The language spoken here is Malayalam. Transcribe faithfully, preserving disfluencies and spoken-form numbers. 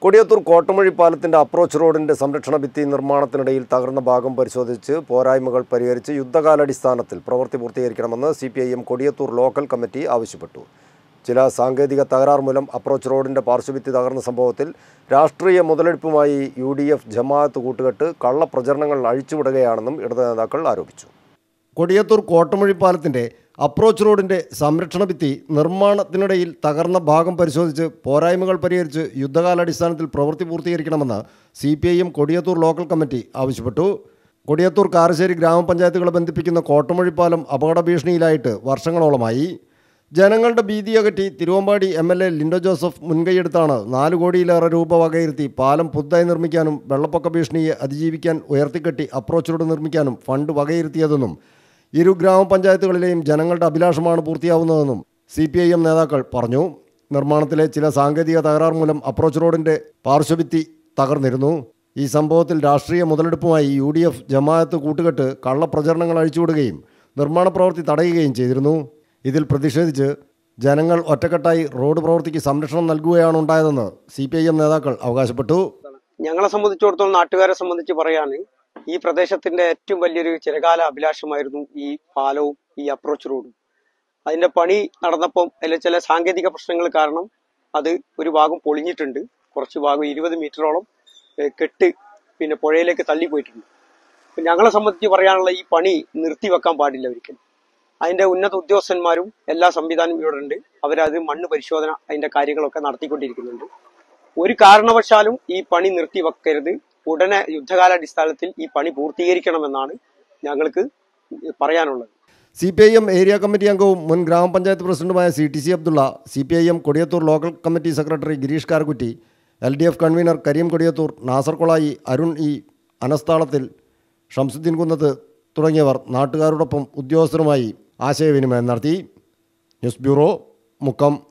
കൊടിയത്തൂർ കോട്ടമഴി പാലത്തിന്റെ അപ്രോച്ച് റോഡിന്റെ സംരക്ഷണ ഭിത്തി നിർമ്മാണത്തിനിടയിൽ തകർന്ന ഭാഗം പരിശോധിച്ച് പോരായ്മകൾ പരിഹരിച്ച് യുദ്ധകാലാടിസ്ഥാനത്തിൽ പ്രവൃത്തി പൂർത്തീകരിക്കണമെന്ന് C P I M Kodiyathur local committee ആവശ്യപ്പെട്ടു. ചില സാങ്കേതിക തകരാർ മൂലം അപ്രോച്ച് റോഡിന്റെ പാർശ്വഭിത്തി തകർന്ന സംഭവത്തിൽ രാഷ്ട്രീയ മുതലെടുപ്പുമായി യു ഡി എഫ് ജമാഅത്ത് കൂട്ടുകെട്ട് കള്ളപ്രചരണങ്ങൾ അഴിച്ചുവിടുകയാണെന്നും ഇടത് നേതാക്കൾ ആരോപിച്ചു. കൊടിയത്തൂർ കോട്ടമഴി പാലത്തിന്റെ അപ്രോച്ച് റോഡിന്റെ സംരക്ഷണ ഭിത്തി നിർമ്മാണത്തിനിടയിൽ തകർന്ന ഭാഗം പരിശോധിച്ച് പോരായ്മകൾ പരിഹരിച്ച് യുദ്ധകാലാടിസ്ഥാനത്തിൽ പ്രവൃത്തി പൂർത്തീകരിക്കണമെന്ന് C P I M Kodiyathur local committee ആവശ്യപ്പെട്ടു. കൊടിയത്തൂർ കാരശ്ശേരി ഗ്രാമപഞ്ചായത്തുകളെ ബന്ധിപ്പിക്കുന്ന കോട്ടമഴി പാലം അപകട ഭീഷണിയിലായിട്ട് വർഷങ്ങളോളമായി. ജനങ്ങളുടെ ഭീതി അകറ്റി Thiruvambady M L A Linto Joseph മുൻകൈയെടുത്താണ് നാല് കോടിയിലേറെ രൂപ വകയിരുത്തി പാലം പുതുതായി നിർമ്മിക്കാനും വെള്ളപ്പൊക്ക ഭീഷണിയെ അതിജീവിക്കാൻ ഉയർത്തിക്കെട്ടി അപ്രോച്ച് റോഡ് നിർമ്മിക്കാനും ഫണ്ട് വകയിരുത്തിയതെന്നും ഇരു ഗ്രാമപഞ്ചായത്തുകളിലെയും ജനങ്ങളുടെ അഭിലാഷമാണ് പൂർത്തിയാവുന്നതെന്നും സി പി ഐ എം നേതാക്കൾ പറഞ്ഞു. നിർമ്മാണത്തിലെ ചില സാങ്കേതിക തകരാർ മൂലം അപ്രോച്ച് റോഡിന്റെ പാർശ്വഭിത്തി തകർന്നിരുന്നു. ഈ സംഭവത്തിൽ രാഷ്ട്രീയ മുതലെടുപ്പുമായി യു ഡി എഫ് ജമാഅത്ത് കൂട്ടുകെട്ട് കള്ളപ്രചരണങ്ങൾ അഴിച്ചുവിടുകയും നിർമ്മാണ പ്രവൃത്തി തടയുകയും ചെയ്തിരുന്നു. ഇതിൽ പ്രതിഷേധിച്ച് ജനങ്ങൾ ഒറ്റക്കെട്ടായി റോഡ് പ്രവൃത്തിക്ക് സംരക്ഷണം നൽകുകയാണ് ഉണ്ടായതെന്ന് സി പി ഐ എം നേതാക്കൾ അവകാശപ്പെട്ടു. ഞങ്ങളെ സംബന്ധിച്ചിടത്തോളം നാട്ടുകാരെ സംബന്ധിച്ച് പറയാൻ ഈ പ്രദേശത്തിന്റെ ഏറ്റവും വലിയൊരു ചിരകാല അഭിലാഷമായിരുന്നു ഈ പാലവും ഈ അപ്രോച്ച് റോഡും. അതിന്റെ പണി നടന്നപ്പം അതിലെ ചില സാങ്കേതിക പ്രശ്നങ്ങൾ കാരണം അത് ഒരു ഭാഗം പൊളിഞ്ഞിട്ടുണ്ട്. കുറച്ച് ഭാഗം ഇരുപത് മീറ്ററോളം കെട്ട് പിന്നെ പുഴയിലേക്ക് തള്ളിപ്പോയിട്ടുണ്ട്. ഞങ്ങളെ സംബന്ധിച്ച് പറയാനുള്ള ഈ പണി നിർത്തിവെക്കാൻ പാടില്ല ഒരിക്കലും. അതിന്റെ ഉന്നത ഉദ്യോഗസ്ഥന്മാരും എല്ലാ സംവിധാനവും ഇവിടെ ഉണ്ട്. അവരത് മണ്ണ് പരിശോധന അതിന്റെ കാര്യങ്ങളൊക്കെ നടത്തിക്കൊണ്ടിരിക്കുന്നുണ്ട്. ഒരു കാരണവശാലും ഈ പണി നിർത്തിവെക്കരുത്. ഉടനെ യുദ്ധകാലാടിസ്ഥാനത്തിൽ ഈ പണി പൂർത്തീകരിക്കണമെന്നാണ് ഞങ്ങൾക്ക് പറയാനുള്ളത്. C P I M area committee അംഗവും മുൻ ഗ്രാമപഞ്ചായത്ത് പ്രസിഡന്റുമായ C T C Abdulla, C P I M Kodiyathur local committee secretary Gireesh Karakutty, L D F convener Kareem Kodiyathur, Nasar Kolayi, Arun E, അനസ്താളത്തിൽ, ഷംസുദ്ദീൻ കുന്നത്ത് തുടങ്ങിയവർ നാട്ടുകാരോടൊപ്പം ഉദ്യോഗസ്ഥരുമായി ആശയവിനിമയം നടത്തി. News bureau, Mukkam.